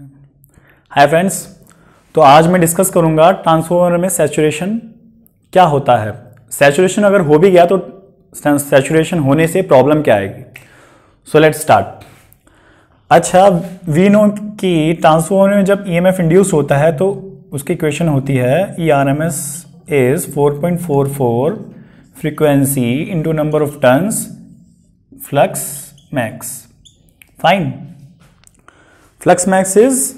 Hi friends, तो आज मैं डिस्कस करूंगा ट्रांसफॉर्मर में सैचुरेशन क्या होता है। सैचुरेशन अगर हो भी गया तो सैचुरेशन होने से प्रॉब्लम क्या आएगी। So let's start. अच्छा, वी नो कि ट्रांसफॉर्मर में जब ईएमएफ इंड्यूस होता है तो उसकी इक्वेशन होती है ERMS is 4.44 frequency into number of turns flux max. Fine, flux max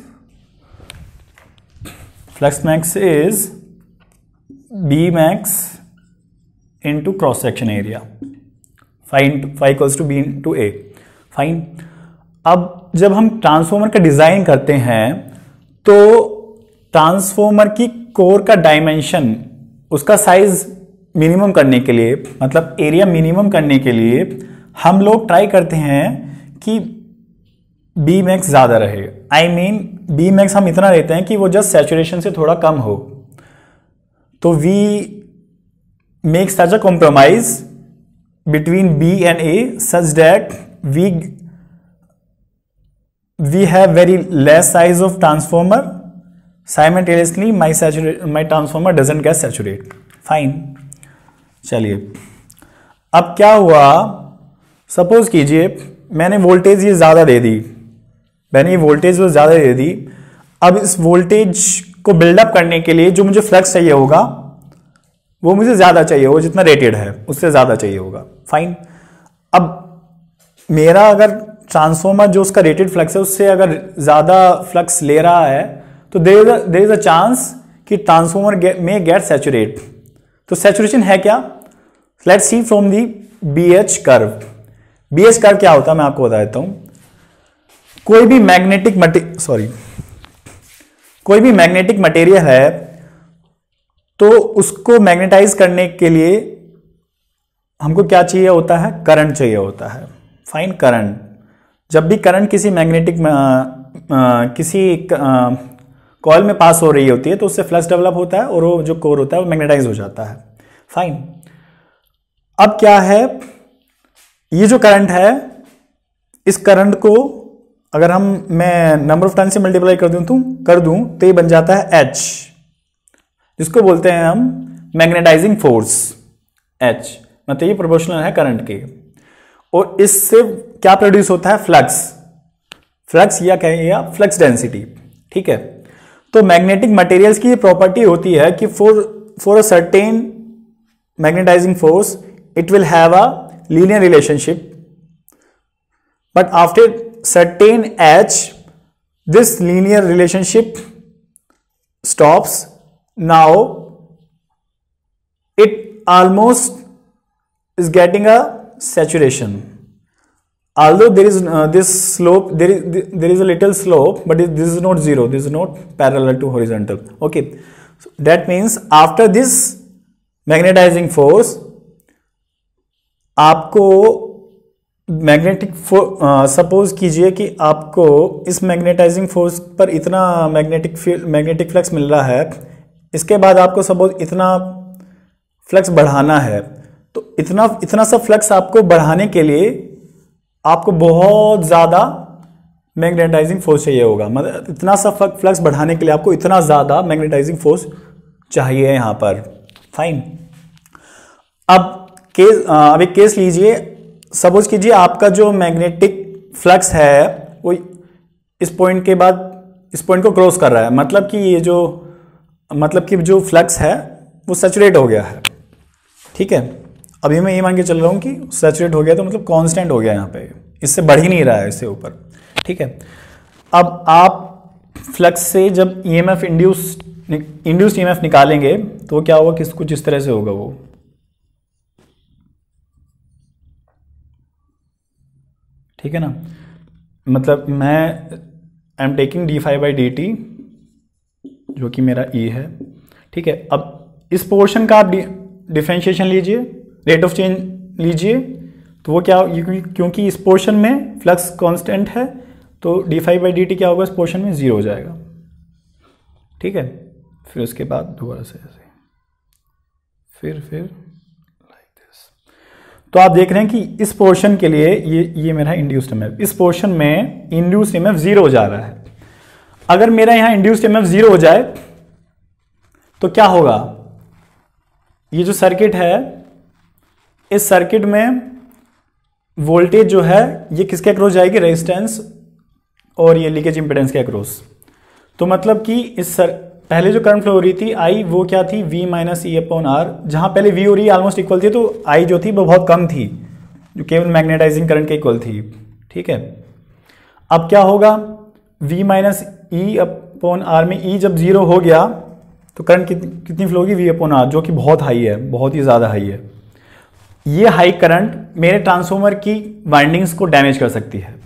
is B max into cross section area. Phi equals to B into A. Fine. अब जब हम ट्रांसफॉर्मर का डिजाइन करते हैं तो ट्रांसफॉर्मर की कोर का डायमेंशन, उसका साइज मिनिमम करने के लिए, मतलब एरिया मिनिमम करने के लिए हम लोग ट्राई करते हैं कि बी मैक्स ज्यादा रहे। आई मीन बी मैक्स हम इतना लेते हैं कि वो जस्ट सैचुरेशन से थोड़ा कम हो। तो we make such a compromise between B and A such that we have very less size of transformer, simultaneously my transformer doesn't get saturate. Fine, चलिए अब क्या हुआ। सपोज कीजिए मैंने वोल्टेज ये ज्यादा दे दी, ज़्यादा दे दी। अब इस वोल्टेज को बिल्डअप करने के लिए जो मुझे फ्लक्स चाहिए होगा वो मुझे ज़्यादा चाहिए होगा, जितना रेटेड है उससे ज़्यादा चाहिए होगा। फाइन, अब मेरा अगर ट्रांसफॉर्मर जो उसका रेटेड फ्लक्स है उससे अगर ज़्यादा फ्लक्स ले रहा है तो देयर इज अ चांस कि ट्रांसफॉर्मर में गेट सैचुरेट। तो सैचुरेशन है क्या? Let's see from the BH curve. BH curve क्या होता है मैं आपको बता देता हूं। कोई भी मैग्नेटिक मटेरियल है तो उसको मैग्नेटाइज करने के लिए हमको क्या चाहिए होता है? करंट चाहिए होता है। Fine, current. जब भी करंट किसी मैग्नेटिक किसी कॉइल में पास हो रही होती है तो उससे फ्लक्स डेवलप होता है और वो जो कोर होता है वो मैग्नेटाइज हो जाता है। फाइन, अब क्या है, ये जो करंट है इस करंट को अगर मैं नंबर ऑफ टर्न से मल्टीप्लाई कर दूं तो ये बन जाता है H, जिसको बोलते हैं हम मैग्नेटाइजिंग फोर्स H। मतलब ये प्रोपोर्शनल है करंट के, और इससे क्या प्रोड्यूस होता है? फ्लक्स या कहेंगे या फ्लक्स डेंसिटी। ठीक है, तो मैग्नेटिक मटेरियल्स की ये प्रॉपर्टी होती है कि for a certain magnetizing force it will have a linear relationship, but after certain H this linear relationship stops. Now it almost is getting a saturation, although there is this slope, there is a little slope, but this is not zero, this is not parallel to horizontal. Okay, so that means after this magnetizing force आपको suppose कीजिए कि आपको इस magnetising force पर इतना magnetic flux मिल रहा है, इसके बाद आपको सपोज इतना फ्लक्स बढ़ाना है। तो इतना सा फ्लक्स आपको बढ़ाने के लिए आपको बहुत ज़्यादा मैग्नेटाइजिंग फोर्स चाहिए होगा। मतलब इतना सा फ्लक्स बढ़ाने के लिए आपको इतना ज़्यादा मैग्नेटाइजिंग फोर्स चाहिए यहाँ पर। फाइन, अब एक केस लीजिए। सपोज कीजिए आपका जो मैग्नेटिक फ्लक्स है वो इस पॉइंट के बाद इस पॉइंट को क्रॉस कर रहा है, मतलब कि जो फ्लक्स है वो सैचुरेट हो गया है। ठीक है, अभी मैं ये मान के चल रहा हूं कि सैचुरेट हो गया तो मतलब कांस्टेंट हो गया, यहाँ पे इससे बढ़ ही नहीं रहा है इससे ऊपर। ठीक है, अब आप फ्लक्स से जब EMF इंड्यूस्ड EMF निकालेंगे तो क्या होगा? कुछ इस तरह से होगा वो। ठीक है ना, मतलब मैं आई एम टेकिंग d∅dt जो कि मेरा E है। ठीक है, अब इस पोर्शन का आप डिफरेंशिएशन लीजिए, रेट ऑफ चेंज लीजिए, तो वो क्या, क्योंकि इस पोर्शन में फ्लक्स कांस्टेंट है तो d∅dt क्या होगा? इस पोर्शन में 0 हो जाएगा। ठीक है, फिर उसके बाद दोबारा से ऐसे फिर तो आप देख रहे हैं कि इस पोर्शन के लिए ये मेरा इंड्यूस्ड EMF, इस पोर्शन में इंड्यूस्ड EMF 0 हो जा रहा है। अगर मेरा यहां इंड्यूस्ड ईएमएफ 0 हो जाए तो क्या होगा? ये जो सर्किट है, इस सर्किट में वोल्टेज जो है ये किसके अक्रॉस जाएगी? रेजिस्टेंस और ये लीकेज इंपेडेंस के अक्रॉस। तो मतलब कि पहले जो करंट फ्लो हो रही थी आई, वो क्या थी? V minus E upon R. जहां पहले V और E ऑलमोस्ट इक्वल थी, तो आई जो थी वो बहुत कम थी, जो केवल मैग्नेटाइजिंग करंट के इक्वल थी। ठीक है, अब क्या होगा? V minus E upon R में E जब 0 हो गया तो करंट कितनी फ्लो होगी? V अपॉन आर, जो कि बहुत हाई है, बहुत ही ज़्यादा हाई है। ये हाई करंट मेरे ट्रांसफॉर्मर की वाइंडिंग्स को डैमेज कर सकती है।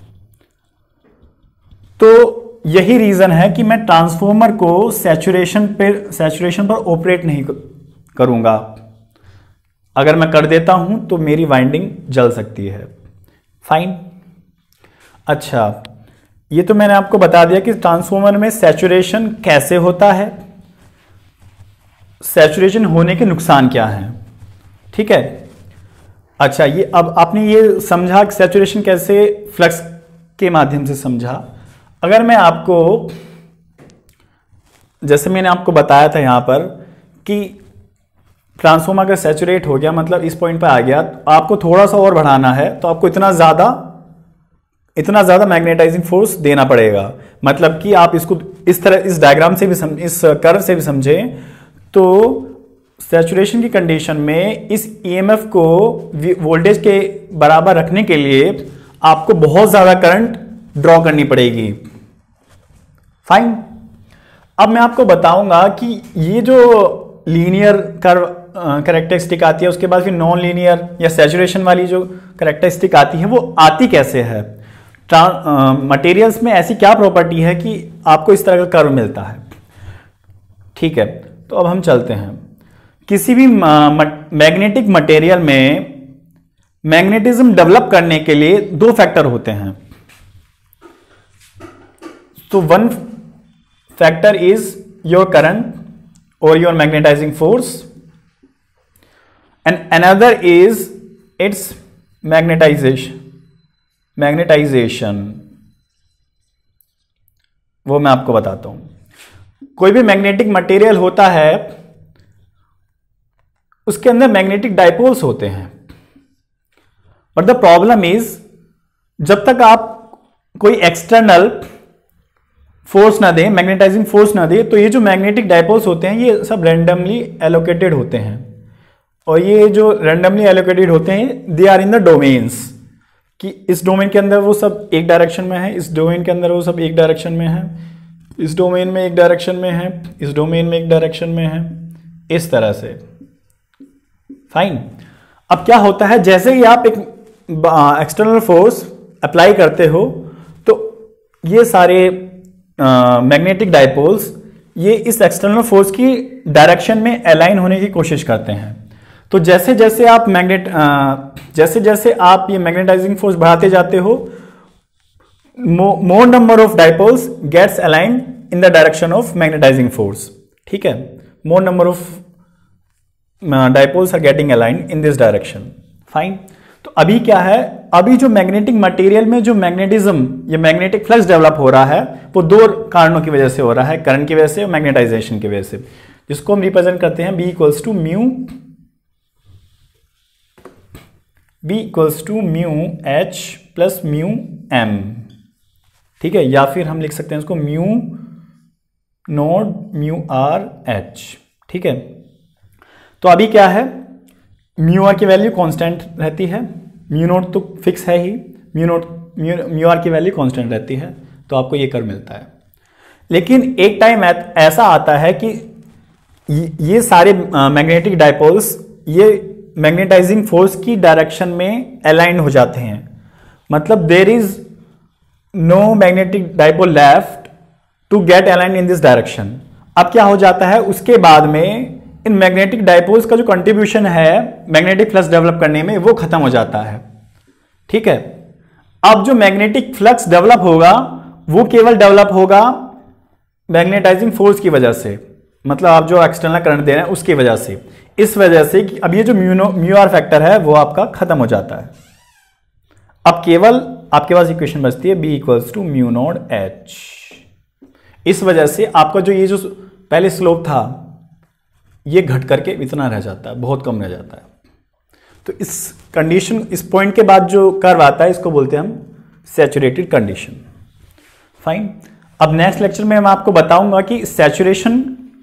तो यही रीजन है कि मैं ट्रांसफॉर्मर को सैचुरेशन पर ऑपरेट नहीं करूंगा। अगर मैं कर देता हूं तो मेरी वाइंडिंग जल सकती है। फाइन। अच्छा, ये तो मैंने आपको बता दिया कि ट्रांसफॉर्मर में सैचुरेशन कैसे होता है, सैचुरेशन होने के नुकसान क्या हैं। ठीक है। अच्छा, ये अब आपने ये समझा कि सैचुरेशन कैसे, फ्लक्स के माध्यम से समझा। अगर मैं आपको, जैसे मैंने आपको बताया था यहां पर कि ट्रांसफॉर्मर अगर सैचुरेट हो गया, मतलब इस पॉइंट पर आ गया, तो आपको थोड़ा सा और बढ़ाना है तो आपको इतना ज्यादा मैग्नेटाइजिंग फोर्स देना पड़ेगा। मतलब कि आप इसको इस तरह, इस डायग्राम से भी इस कर्व से भी समझें तो सैचुरेशन की कंडीशन में इस ईएमएफ को वोल्टेज के बराबर रखने के लिए आपको बहुत ज्यादा करंट ड्रॉ करनी पड़ेगी। फाइन। अब मैं आपको बताऊंगा कि ये जो लीनियर कर्व कैरेक्टरिस्टिक आती है, उसके बाद फिर नॉन लीनियर या सैचुरेशन वाली जो कैरेक्टरिस्टिक आती है, वो आती कैसे है। मटेरियल्स में ऐसी क्या प्रॉपर्टी है कि आपको इस तरह का कर्व मिलता है। ठीक है, तो अब हम चलते हैं। किसी भी मैग्नेटिक मटेरियल में मैग्नेटिज्म डेवलप करने के लिए दो फैक्टर होते हैं। So one factor is your current or your magnetizing force, and another is its magnetization. वो मैं आपको बताता हूं। कोई भी मैग्नेटिक मटेरियल होता है, उसके अंदर मैग्नेटिक डाइपोल्स होते हैं, बट द प्रॉब्लम इज जब तक आप कोई एक्सटर्नल फोर्स ना दे, मैग्नेटाइजिंग फोर्स ना दे, तो ये जो मैग्नेटिक डाइपोल्स होते हैं ये सब रैंडमली एलोकेटेड होते हैं। और ये जो रैंडमली एलोकेटेड होते हैं, they are in the domains, कि इस डोमेन के अंदर वो सब एक डायरेक्शन में है, इस डोमेन के अंदर वो सब एक डायरेक्शन में है, इस डोमेन में एक डायरेक्शन में है, इस डोमेन में एक डायरेक्शन में है, इस तरह से। फाइन। अब क्या होता है, जैसे ही आप एक एक्सटर्नल फोर्स अप्लाई करते हो तो ये सारे मैग्नेटिक डाइपोल्स ये इस एक्सटर्नल फोर्स की डायरेक्शन में अलाइन होने की कोशिश करते हैं। तो जैसे जैसे आप ये मैग्नेटाइजिंग फोर्स बढ़ाते जाते हो, more number of dipoles gets aligned in the direction of magnetizing force. ठीक है, more number of dipoles are getting aligned in this direction. Fine. तो अभी क्या है, अभी जो मैग्नेटिक मटेरियल में जो मैग्नेटिज्म, ये मैग्नेटिक फ्लक्स डेवलप हो रहा है, वो दो कारणों की वजह से हो रहा है, करंट की वजह से और मैग्नेटाइजेशन की वजह से, जिसको हम रिप्रेजेंट करते हैं B equals to mu H plus mu M। ठीक है, या फिर हम लिख सकते हैं उसको mu naught mu R H। ठीक है, तो अभी क्या है, म्यू आर की वैल्यू कांस्टेंट रहती है, म्यू नोट तो फिक्स है ही, म्यू आर की वैल्यू कांस्टेंट रहती है, तो आपको ये कर्व मिलता है। लेकिन एक टाइम ऐसा आता है कि ये सारे मैग्नेटिक डाइपोल्स ये मैग्नेटाइजिंग फोर्स की डायरेक्शन में अलाइन हो जाते हैं, मतलब there is no magnetic dipole left to get align in this direction. अब क्या हो जाता है, उसके बाद में इन मैग्नेटिक डाइपोल्स का जो कंट्रीब्यूशन है मैग्नेटिक फ्लक्स डेवलप करने में, वो खत्म हो जाता है। ठीक है, अब जो मैग्नेटिक फ्लक्स डेवलप होगा वो केवल डेवलप होगा मैग्नेटाइजिंग फोर्स की वजह से, मतलब आप जो एक्सटर्नल करंट दे रहे हैं उसकी वजह से। इस वजह से कि अब ये जो म्यू आर फैक्टर है वो आपका खत्म हो जाता है। अब केवल आपके पास इक्वेशन बचती है B equals to mu naught H। इस वजह से आपका जो ये जो पहले स्लोप था ये घट करके इतना रह जाता है, बहुत कम रह जाता है। तो इस कंडीशन, इस पॉइंट के बाद जो कर्व आता है इसको बोलते हैं हम सैचुरेटेड कंडीशन। फाइन। अब नेक्स्ट लेक्चर में मैं आपको बताऊंगा कि सैचुरेशन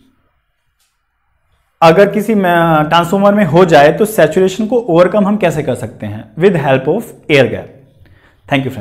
अगर किसी ट्रांसफॉर्मर में हो जाए तो सैचुरेशन को ओवरकम हम कैसे कर सकते हैं with help of air gap. Thank you friends.